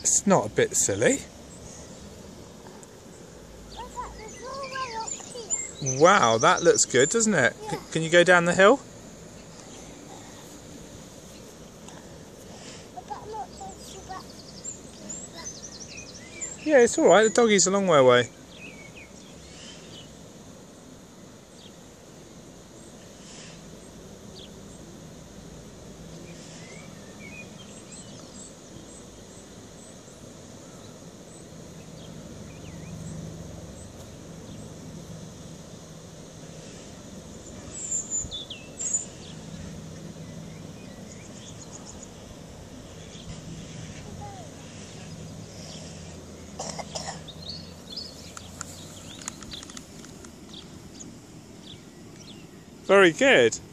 It's not a bit silly. Wow, that looks good, doesn't it? Yeah. Can you go down the hill? Yeah, it's alright, the doggie's a long way away. Very good.